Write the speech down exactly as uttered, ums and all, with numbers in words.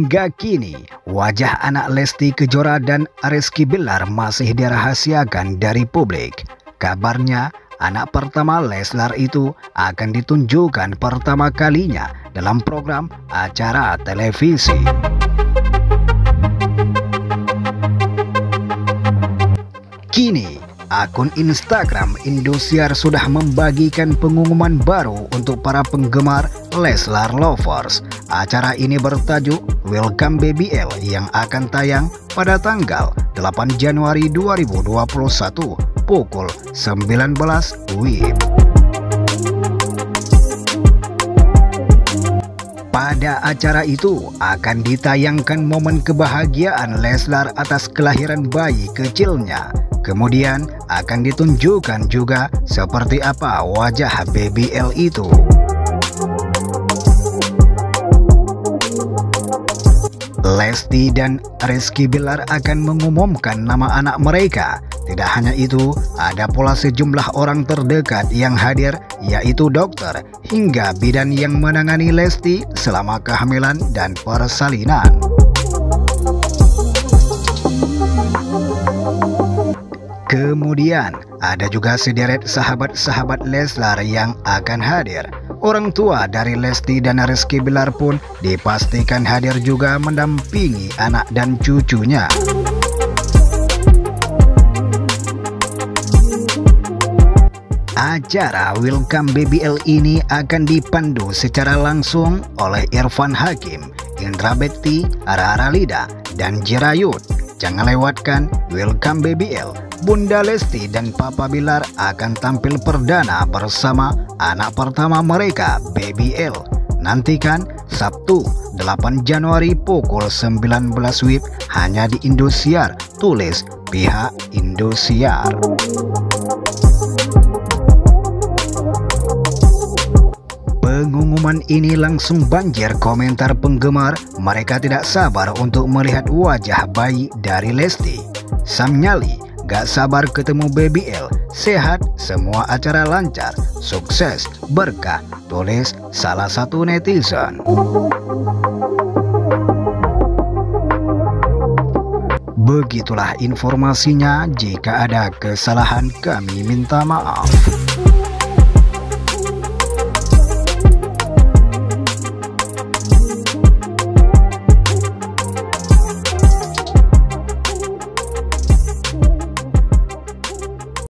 Hingga kini, wajah anak Lesti Kejora dan Rizky Bilar masih dirahasiakan dari publik. Kabarnya, anak pertama Leslar itu akan ditunjukkan pertama kalinya dalam program acara televisi. Kini, akun Instagram Indosiar sudah membagikan pengumuman baru untuk para penggemar Leslar Lovers. Acara ini bertajuk Welcome B B L yang akan tayang pada tanggal delapan Januari dua ribu dua puluh satu pukul sembilan belas W I B. Pada acara itu akan ditayangkan momen kebahagiaan Leslar atas kelahiran bayi kecilnya. Kemudian akan ditunjukkan juga seperti apa wajah B B L itu. Lesti dan Rizky Bilar akan mengumumkan nama anak mereka. Tidak hanya itu, ada pula sejumlah orang terdekat yang hadir, yaitu dokter hingga bidan yang menangani Lesti selama kehamilan dan persalinan. Kemudian ada juga sederet sahabat-sahabat Leslar yang akan hadir. Orang tua dari Lesti dan Rizky Bilar pun dipastikan hadir juga mendampingi anak dan cucunya. Acara Welcome B B L ini akan dipandu secara langsung oleh Irfan Hakim, Indra Bekti, Rara Lida, dan Jirayut. Jangan lewatkan Welcome B B L. Bunda Lesti dan Papa Bilar akan tampil perdana bersama anak pertama mereka, B B L. Nantikan Sabtu delapan Januari pukul sembilan belas W I B hanya di Indosiar, tulis pihak Indosiar. Pengumuman ini langsung banjir komentar penggemar. Mereka tidak sabar untuk melihat wajah bayi dari Lesti. Sam Nyali, gak sabar ketemu B B L. Sehat, semua acara lancar, sukses, berkah, tulis salah satu netizen. Begitulah informasinya. Jika ada kesalahan, kami minta maaf.